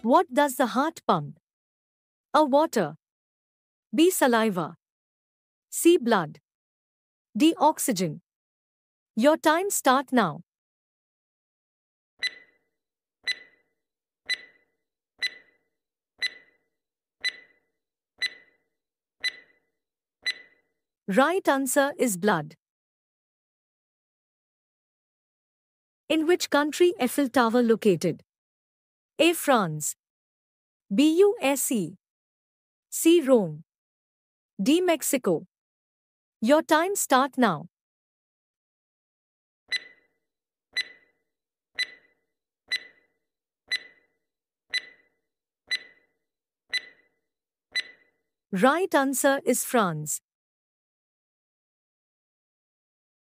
What does the heart pump? A. Water. B. Saliva. C. Blood. D. Oxygen. Your time start now. Right answer is blood. In which country Eiffel Tower located? A. France. B. USA. C. Rome. D. Mexico. Your time start now. Right answer is France.